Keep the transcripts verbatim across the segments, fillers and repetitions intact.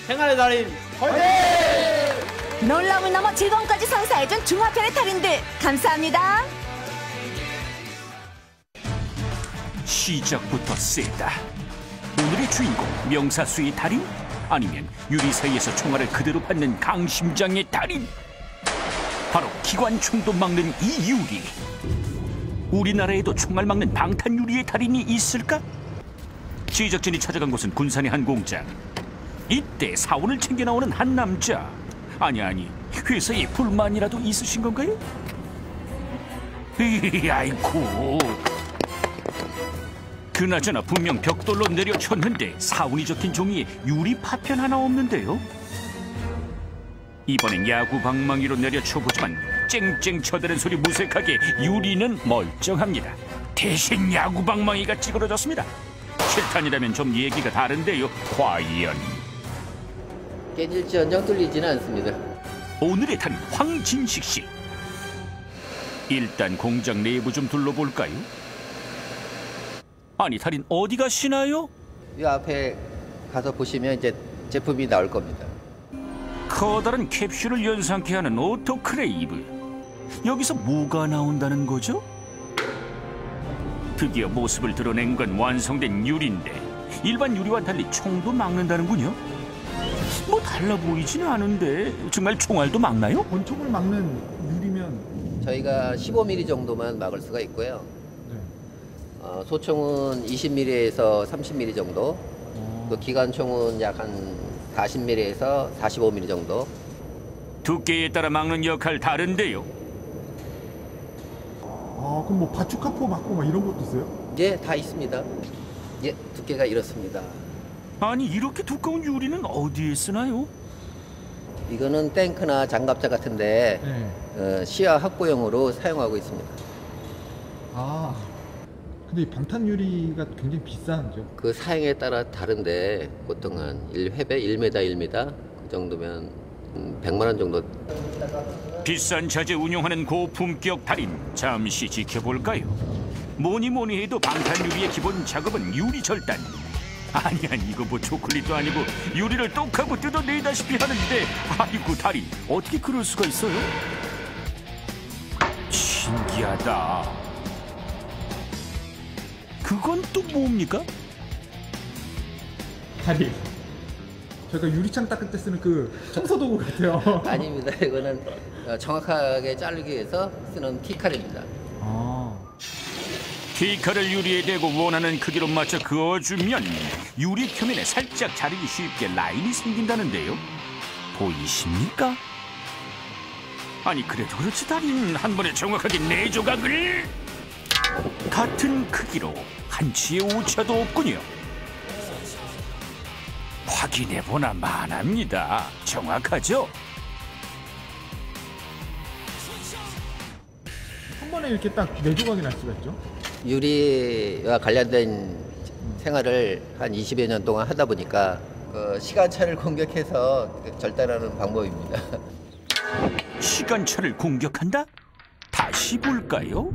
생활의 달인 화이팅! 놀라움을 넘어 즐거움까지 선사해준 중화편의 달인들 감사합니다. 시작부터 세다. 오늘의 주인공 명사수의 달인? 아니면 유리 사이에서 총알을 그대로 받는 강심장의 달인? 바로 기관총도 막는 이 유리. 우리나라에도 총알 막는 방탄 유리의 달인이 있을까? 제작진이 찾아간 곳은 군산의 한 공장. 이때 사원을 챙겨 나오는 한 남자. 아니 아니 회사에 불만이라도 있으신 건가요? 이 아이고. 그나저나 분명 벽돌로 내려쳤는데 사운이 적힌 종이에 유리 파편 하나 없는데요. 이번엔 야구 방망이로 내려쳐보지만 쨍쨍 쳐대는 소리 무색하게 유리는 멀쩡합니다. 대신 야구 방망이가 찌그러졌습니다. 실탄이라면 좀 얘기가 다른데요. 과연 깨질지언정 뚫리지는 않습니다. 오늘의 달인 황진식 씨. 일단 공장 내부 좀 둘러볼까요? 아니 달인 어디 가시나요? 이 앞에 가서 보시면 이제 제품이 나올 겁니다. 커다란 캡슐을 연상케 하는 오토크레이브. 여기서 뭐가 나온다는 거죠? 드디어 모습을 드러낸 건 완성된 유리인데 일반 유리와 달리 총도 막는다는군요. 뭐 달라 보이지는 않은데 정말 총알도 막나요? 권총을 막는 유리면 저희가 십오 밀리미터 정도만 막을 수가 있고요. 네. 어, 소총은 이십 밀리미터에서 삼십 밀리미터 정도, 어. 또 기관총은 약 한 사십 밀리미터에서 사십오 밀리미터 정도. 두께에 따라 막는 역할 다른데요. 아 그럼 뭐 바추카포 맞고 막 이런 것도 있어요? 예, 다 있습니다. 예, 두께가 이렇습니다. 아니 이렇게 두꺼운 유리는 어디에 쓰나요? 이거는 탱크나 장갑차 같은데 네. 어, 시야 확보용으로 사용하고 있습니다. 아 근데 이 방탄 유리가 굉장히 비싸죠? 그 사양에 따라 다른데 보통 한 일 회배 일 미터 일 미터 그 정도면 백만 원 정도. 비싼 자재 운용하는 고품격 달인 잠시 지켜볼까요? 뭐니 뭐니 해도 방탄 유리의 기본 작업은 유리 절단. 아니 아니 이거 뭐 초콜릿도 아니고 유리를 똑하고 뜯어내다시피 하는데 아이고 달인 어떻게 그럴 수가 있어요? 신기하다. 그건 또 뭡니까? 다리 저희가 유리창 닦을 때 쓰는 그 청소도구 같아요. 아닙니다. 이거는 정확하게 자르기 위해서 쓰는 T칼입니다. 아. T칼을 유리에 대고 원하는 크기로 맞춰 그어주면 유리 표면에 살짝 자르기 쉽게 라인이 생긴다는데요. 보이십니까? 아니 그래도 그렇지 달인 한 번에 정확하게 네 조각을 같은 크기로 한치의 오차도 없군요. 확인해보나 만합니다. 정확하죠? 한 번에 이렇게 딱 네 조각이 날 수가 있죠? 유리와 관련된 생활을 한 이십여 년 동안 하다 보니까 그 시간차를 공격해서 절단하는 방법입니다. 시간차를 공격한다? 다시 볼까요?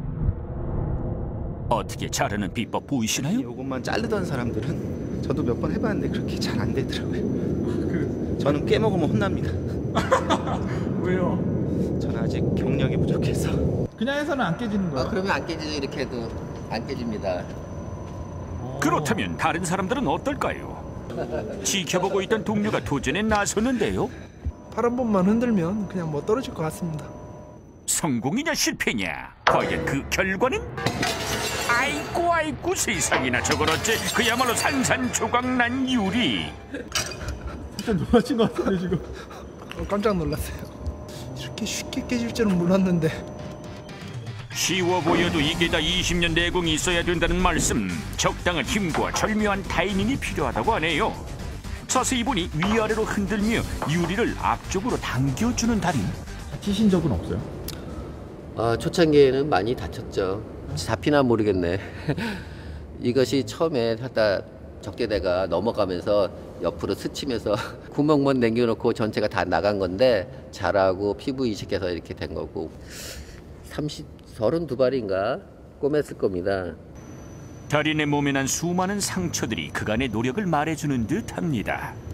어떻게 자르는 비법 보이시나요? 요것만 자르던 사람들은 저도 몇 번 해봤는데 그렇게 잘 안 되더라고요. 그... 저는 깨먹으면 혼납니다. 왜요? 저는 아직 경력이 부족해서. 그냥 해서는 안 깨지는 거예요? 아, 그러면 안 깨지죠. 이렇게 해도 안 깨집니다. 그렇다면 다른 사람들은 어떨까요? 지켜보고 있던 동료가 도전에 나섰는데요. 팔 한 번만 흔들면 그냥 뭐 떨어질 것 같습니다. 성공이냐 실패냐? 과연 그 결과는? 아이고 아이고 세상이나 저걸 어째 그야말로 산산조각난 유리. 진짜 놀라신 것 같은데 지금. 어, 깜짝 놀랐어요. 이렇게 쉽게 깨질 줄은 몰랐는데. 쉬워 보여도 이게 다 이십 년 내공이 있어야 된다는 말씀. 적당한 힘과 절묘한 타이밍이 필요하다고 하네요. 자세히 보니 위아래로 흔들며 유리를 앞쪽으로 당겨주는 달인. 다치신 적은 없어요? 아, 초창기에는 많이 다쳤죠. 잡히나 모르겠네. 이것이 처음에 하다 적게대가 넘어가면서 옆으로 스치면서 구멍만 남겨놓고 전체가 다 나간 건데 자라고 피부 이식해서 이렇게 된 거고 삼십, 서른두 발인가 꼬맸을 겁니다. 달인의 몸에 난 수많은 상처들이 그간의 노력을 말해주는 듯합니다.